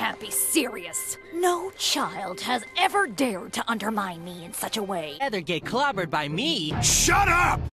can't be serious. No child has ever dared to undermine me in such a way. Rather get clobbered by me. Shut up!